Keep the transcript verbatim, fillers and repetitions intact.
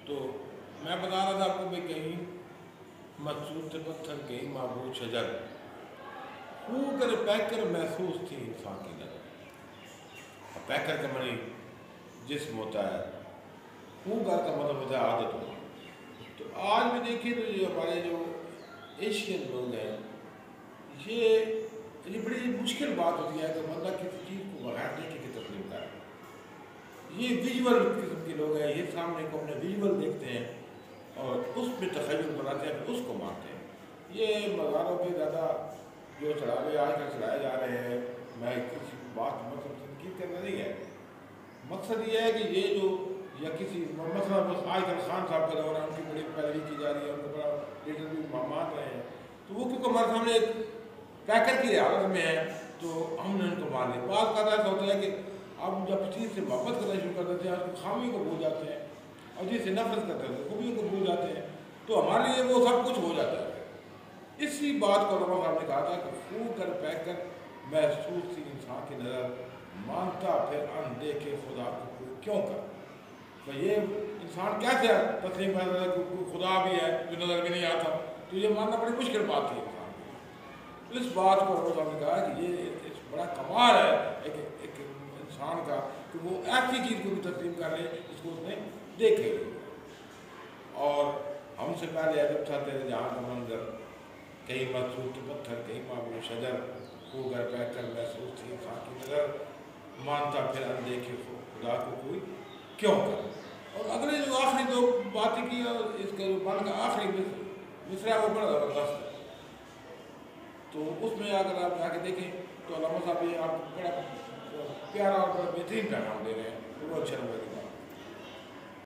تو میں بتا رہا تھا آپ کو بھی کہیں مقصود تھے پتھر کہیں معبود شجر خو کر پیکر محسوس تھی انسان کی نظر. اور پیکر کا منی جسم ہوتا ہے, خو کر کا مطلب ہوتا ہے عادت ہوتا. تو آج بھی دیکھیں تو یہ ہمارے جو ایشین لوگ ہیں یہ یہ بڑی مشکل بات ہوتی ہے کہ بندہ کسی چیز کو بغیر دیکھے کے تسلیم کرے. یہ ویژول قسم کے لوگ ہیں, یہ سامنے کو اپنے ویژول دیکھتے ہیں اور اس پہ تخیل بناتے ہیں, اس کو مانتے ہیں. یہ مزاروں پہ زیادہ جو چڑھاوے آج کل چڑھائے جا رہے ہیں, میں کسی بات مطلب تنقید کرنا نہیں ہے, مقصد یہ ہے کہ یہ جو یا کسی مثلا آج کل خان صاحب کا دور ہے, ان کی بڑی پیروی کی جا رہی ہے, ان کو بڑا لیڈر بھی مان رہے ہیں, تو وہ کیونکہ ہمارے سامنے ایک پیکر کی حالت میں ہے تو ہم نے ان کو مان لیا. بعض کا ایسا ہوتا ہے کہ آپ جب چیز سے محبت کرنا شروع کر دیتے ہیں, آپ کی خامی کو بھول جاتے ہیں, اور جس سے نفرت کرتے ہیں خوبیوں کو بھول جاتے ہیں, تو ہمارے لیے وہ سب کچھ ہو جاتا ہے. اسی بات کو علماء صاحب نے کہا تھا کہ خو کر پیکر محسوس تھی انسان کی نظر, مانتا پھر ان دیکھے خدا کو کوئی کیوں کر. تو یہ انسان کیسے تسلیم کرتا ہے کہ کوئی خدا بھی ہے جو نظر بھی نہیں آتا, تو یہ ماننا بڑی مشکل بات تھی انسان کی. تو اس بات کو علماء صاحب نے کہا کہ یہ بڑا کمال ہے ایک ایک انسان کا کہ وہ ایسی چیز کو بھی تسلیم کر لے جس کو اس نے دیکھے. اور ہم سے پہلے ادب تھا تیرے جہاں کا منظر, کئی مقصود پتھر کئی معبود شجر, خو کر پیکر محسوس تھی انسان کی نظر, مانتا پھر ان دیکھے خدا کو کوئی کیوں کر. اور اگلے جو آخری دو باتیں کی, اس کا جو بن کا آخری مصرع وہ بڑا زبردست ہے. تو اس میں اگر آپ جا کے دیکھیں تو علامہ صاحب یہ آپ کو بڑا پیارا اور بڑا بہترین پیغام دے رہے ہیں, وہ اچھا لگے.